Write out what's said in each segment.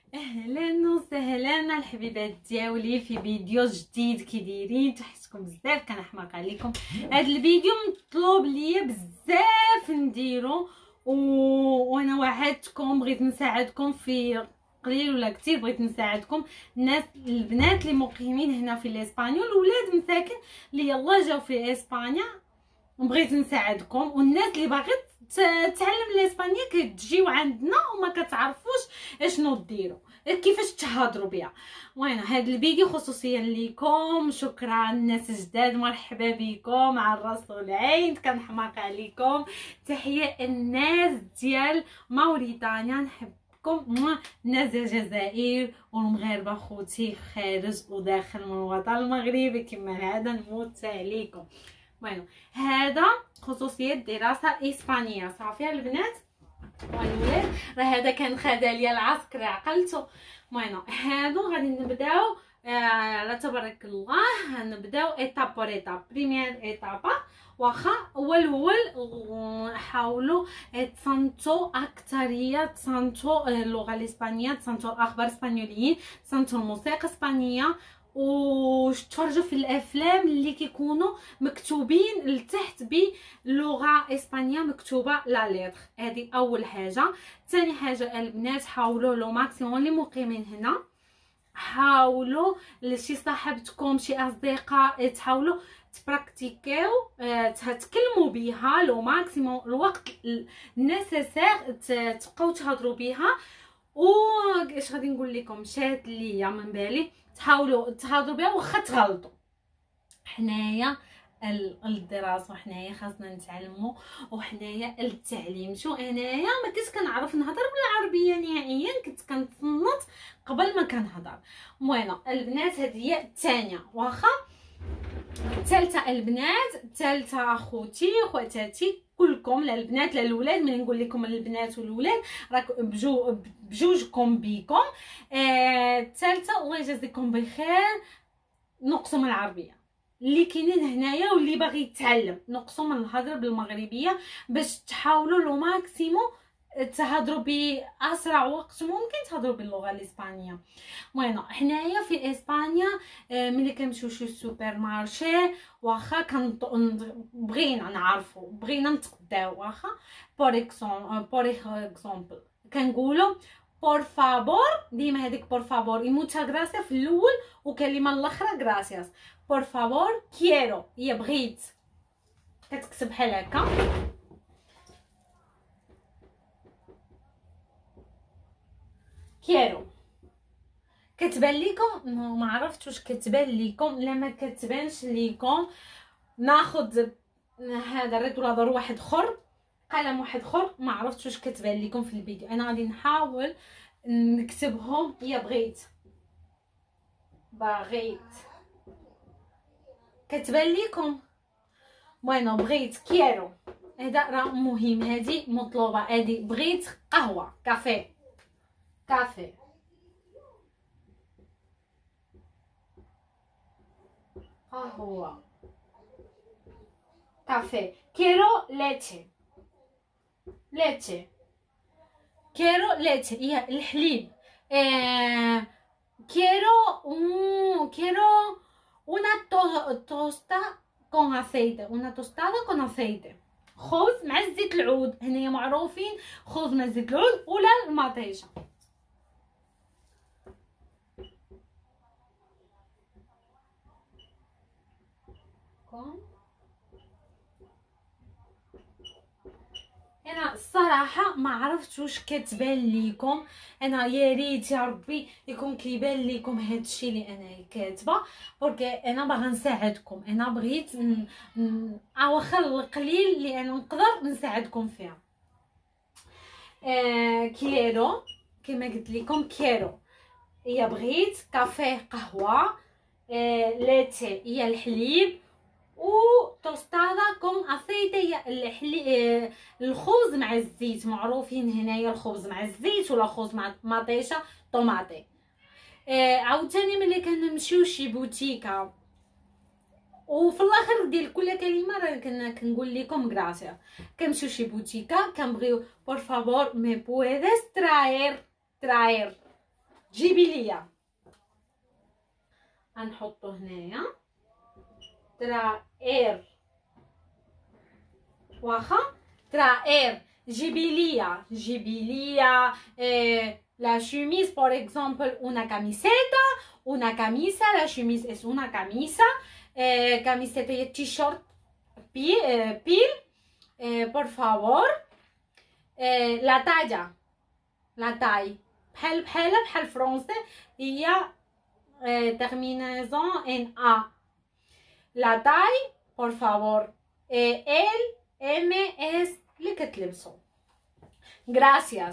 اهلا وسهلا الحبيبات ديالي في فيديو جديد. كي دايرين؟ تحياتكم بزاف، كنحماق عليكم. هذا الفيديو مطلوب ليا بزاف نديرو وانا وعدتكم بغيت نساعدكم في قليل ولا كثير. بغيت نساعدكم الناس البنات اللي مقيمين هنا في الاسبانيول، ولاد مساكن اللي يلا جاو في اسبانيا بغيت نساعدكم، والناس اللي باغي تعلم الاسبانيه كتجيو عندنا وما كتعرفوش اشنو ديروا، كيفاش تهضروا بها. المهم هذا الفيديو خصوصيا ليكم. شكرا الناس الجداد، مرحبا بكم على الراس والعين، كنحماق عليكم. تحيه الناس ديال موريتانيا، نحبكم. الناس ديال الجزائر والمغاربه خوتي خارج وداخل من الوطن المغربي كما العاده نموت عليكم. المهم هذا خصوصيه دراسه اسبانيه. صافي البنات والولاد، راه هذا كان خدا ليا العسكر عقلته. المهم هادو غادي نبداو على تبارك الله. نبداو ايتاب بور ايتاب. بريمير ايتابا واخا اول حاولوا تصنتوا اكثريه، تصنتوا اللغه الاسبانيه، تصنتوا الاخبار الاسبانيوليين، تصنتوا الموسيقى الاسبانيه، وتفرجوا في الافلام اللي كيكونوا مكتوبين لتحت بلغه اسبانيه مكتوبه لا ليتر. هذه اول حاجه. ثاني حاجه البنات، حاولوا لو ماكسيموم اللي مقيمين هنا، حاولوا لشي صاحبتكم شي اصدقاء تحاولوا تبراكتيكيو، تتكلموا بها لو ماكسيموم الوقت النسيسير تبقاو تهضروا بها. اش غادي نقول لكم، شات ليا من بالي تحاولوا تهضروا بها واخا تغلطوا. حنايا الدراسه وحنايا خاصنا نتعلموا، وحنايا التعليم. شو انايا ما كنتش كنعرف نهضر بالعربيه نهائيا، كنت كنتصنت قبل ما كنهضر. المهم البنات هذه هي الثانيه. واخا الثالثه البنات، الثالثه اخوتي خواتاتي كلكم، لا البنات لا الاولاد. ملي نقول لكم البنات والولاد راك بجوجكم بيكم. الثالثه الله يجازيكم بخير، نقصوا من العربيه اللي كاينين هنايا واللي باغي يتعلم، نقصوا من الهضره بالمغربيه باش تحاولوا لو ماكسيموم تهضروا باسرع وقت ممكن تهضروا باللغه الاسبانيه. المهم حنايا في اسبانيا ملي كنمشيو شي سوبر مارشي واخا بغينا نعرفوا، بغينا نتقداو، واخا بور اكزومبل كنقولوا بور فابور. ديما هذيك بور فابور اي موتا غراسيا في الاول، وكلمه الاخرى غراسياس. بور فابور كيرو هي بغيت، كتكتب بحال هكا. كيرو كتبان لكم، ما عرفتش واش كتبان لكم لا ما كتبانش لكم. ناخذ هذا الريتولادور واحد اخر، قلم واحد اخر، ما عرفتش واش كتبان لكم في الفيديو. انا غادي نحاول نكتبهم. هي بغيت، باغيت كتبان لكم. المهم بغيت كيرو، هذا راه مهم، هذه مطلوبه. هذه بغيت قهوه، كافي، كافي. قهوه، كافي. كيرو ليتشي، ليتشي. كيرو ليتشي هي الحليب. كيرو una tosta con aceite، una tostada con aceite. خبز مع زيت العود. هنايا معروفين خبز مع زيت العود ولا المطيشه. انا الصراحه ما عرفتش واش كتبان لكم. انا يا ريت يا ربي يكون كيبان لكم هذا الشيء اللي انا كاتبه، بوركو انا باغا نساعدكم. انا بغيت واخا القليل اللي انا نقدر نساعدكم فيها. كيرو كما قلت لكم، كيرو هي بغيت، كافيه قهوه، لاتيه هي الحليب، و توستادا كون اسيتي هي الخبز مع الزيت. معروفين هنايا الخبز مع الزيت ولا خبز مع مطيشه طوماطي. عاوتاني ملي كنمشيو شي بوتيكا وفي الاخر ديال كل كلمه راه كنقول لكم غراسيا. كنمشيو شي بوتيكا كنبغيو بور فابور مي بويدس تراير جيبي ليا، غنحطو هنايا ترائير، واخا ترائير. جيبي ليا la chemise por ejemplo una camiseta, una camisa, la chemise es una camisa, camiseta y t-shirt pil, por favor. la taille بحال فرونسي هي terminaison en a. la taille por favor L M S اللي كتلبسوا. gracias.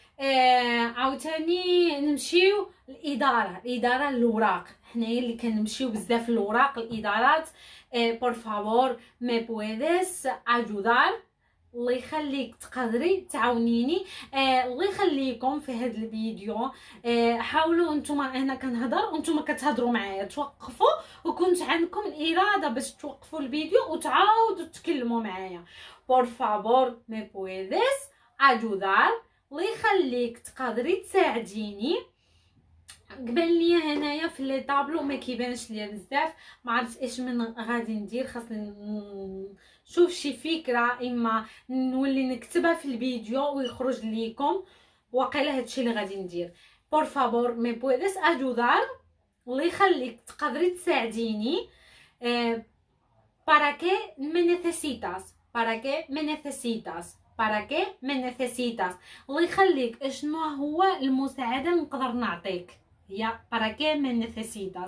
عاوتاني نمشيو الاداره الوراق، حنايا اللي كنمشيو بزاف الوراق الادارات. por favor me puedes ayudar، الله يخليك تقدري تعاونيني. الله يخليكم في هذا الفيديو حاولوا نتوما، انا كنهضر وانتوما كتهضروا معايا، توقفوا وكنت عندكم الاراده باش توقفوا الفيديو وتعاودوا تكلموا معايا. por favor me puedes ayudar، الله يخليك تقدري تساعديني. قبل لي هنايا في لي طابلو ما كيبانش ليا بزاف، ما عرفت ايش من غادي ندير، خاصني نشوف شي فكره اما نولي نكتبها في الفيديو ويخرج ليكم. واقيلا هادشي اللي غادي ندير. por favor me puedes ayudar، الله يخليك تقدري تساعديني. para qué me necesitas، para qué me necesitas، para qué me necesitas، الله يخليك اشنو هو المساعده اللي نقدر نعطيك، هي para qué me necesitas.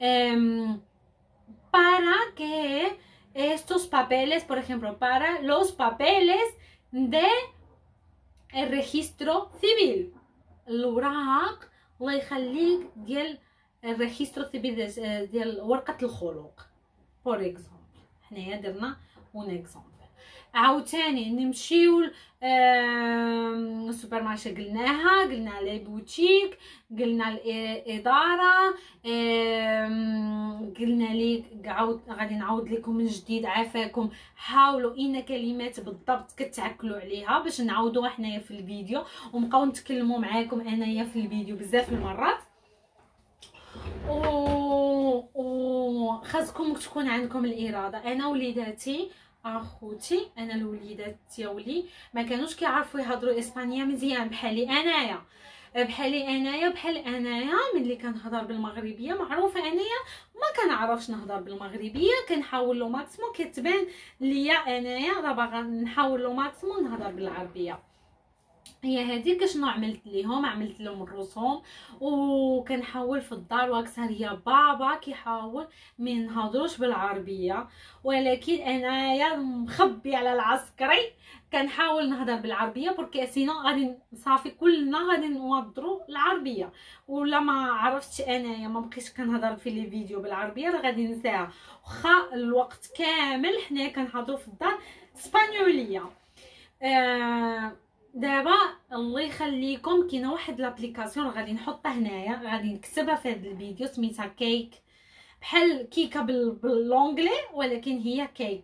para que estos papeles, por ejemplo, para los papeles de el registro civil، الوراق الله يخليك ديال الريجسترو سيفيل ديال ورقه الخلوق. por exemple حنايا درنا اون اكزامبل. عاوتاني نمشيو السوبر مارشي، قلنا لي بوتيك، قلنا الاداره، قلنا لي غادي نعاود لكم من جديد عافاكم. حاولوا ان كلمات بالضبط كتعكلوا عليها باش نعاودوها حنايا في الفيديو ونبقاو نتكلموا معاكم انايا في الفيديو بزاف المرات. خاصكم تكون عندكم الاراده. انا وليداتي اخوتي، انا الوليدات ديالي ما كانوش كيعرفوا يهضروا اسبانيا مزيان بحال انايا ملي كنهضر بالمغربيه. معروفه انايا ما كنعرفش نهضر بالمغربيه، كنحاول لو ماكسيموم كتبان ليا انايا راه باغا نحاول لو ماكسيموم نهضر بالعربيه. هي هذيك شنو عملت لهم الرسوم وكنحاول في الدار واكثر هي بابا كيحاول ما نهضروش بالعربيه، ولكن انايا مخبي على العسكري كنحاول نهضر بالعربيه بوركي سينو غادي صافي كلنا غادي نهضروا العربيه. ولا ما عرفتش انايا ما بقيتش كنهضر في لي فيديو بالعربيه راه غادي ننساها، واخا الوقت كامل حنايا كنهضروا في الدار اسبانيوليه. دابا الله يخليكم كاينه واحد لابليكاسيون غادي نحطها هنايا، غادي نكتبها في هذا الفيديو، سميتها كيك، بحال كيكه باللونجلي ولكن هي كيك.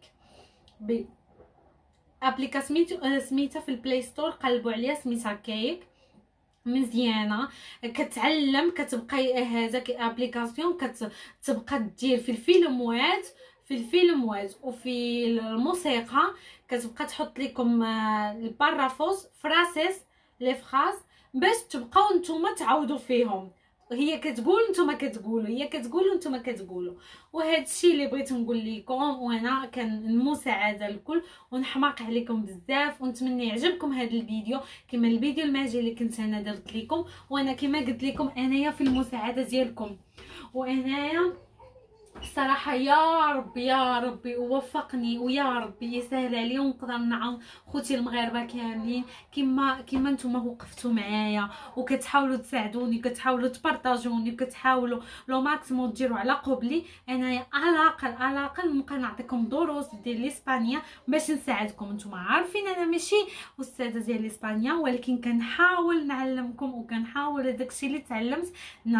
ابليكاسيون سميتها في البلاي ستور، قلبوا عليها، سميتها كيك، مزيانه كتعلم. كتبقى هذاك ابليكاسيون كتبقى دير في الفيلموات وفي الموسيقى، كتبقى تحط لكم البارافوس فراسيس لي فراس باش تبقاو نتوما تعاودوا فيهم. هي كتقول نتوما كتقولوا، هي كتقول نتوما كتقولوا. وهذا الشيء اللي بغيت نقول لكم، وانا كان المساعده الكل ونحماق عليكم بزاف ونتمنى يعجبكم هذا الفيديو كما الفيديو الماجي اللي كنت انا درت لكم. وانا كما قلت لكم انايا في المساعده ديالكم، وانايا الصراحه يا ربي وفقني ويا ربي يسهل عليا ونقدر نعاون خوتي المغاربه كاملين كما نتوما وقفتوا معايا وكتحاولوا تساعدوني، كتحاولوا تبارطاجوني، وكتحاولوا لو ماكسيموم ديروا على قبلي. انايا على الاقل نبقى نعطيكم دروس ديال الاسبانيه باش نساعدكم. نتوما عارفين انا ماشي استاذه ديال الاسبانيه، ولكن كنحاول نعلمكم وكنحاول داكشي اللي تعلمت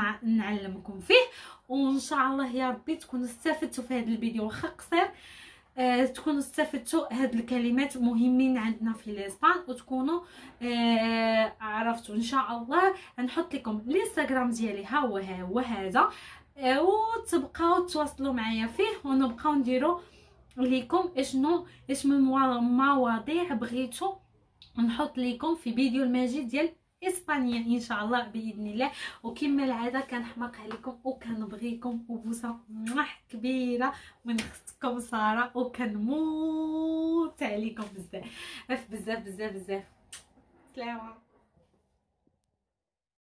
نعلمكم فيه. وان شاء الله يا ربي تكونوا استفدتوا في هذا الفيديو واخا قصير. تكونوا استفدتوا. هاد الكلمات مهمين عندنا في الاسبان، وتكونوا عرفتوا. ان شاء الله نحط لكم الانستغرام ديالي ها هو هذا، وتبقاو تواصلوا معايا فيه، ونبقاو نديروا لكم اش من مواضيع بغيتوا نحط لكم في فيديو المجيد ديال اسبانيا ان شاء الله باذن الله. وكما العاده كنحماق عليكم وكنبغيكم، وبوسه كبيره من اختكم ساره، وكنموت عليكم بزاف بزاف بزاف بزاف. سلامه.